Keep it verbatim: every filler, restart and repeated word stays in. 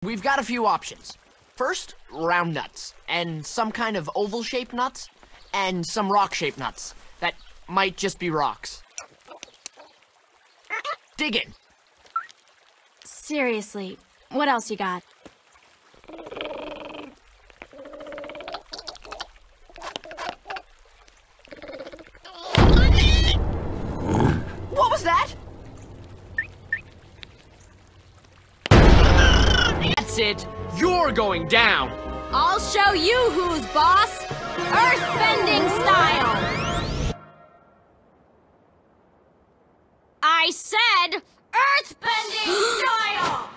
We've got a few options. First, round nuts, and some kind of oval-shaped nuts, and some rock-shaped nuts that might just be rocks. Dig in. Seriously, what else you got? What was that? That's it. You're going down. I'll show you who's boss. Earthbending style. I said earthbending style.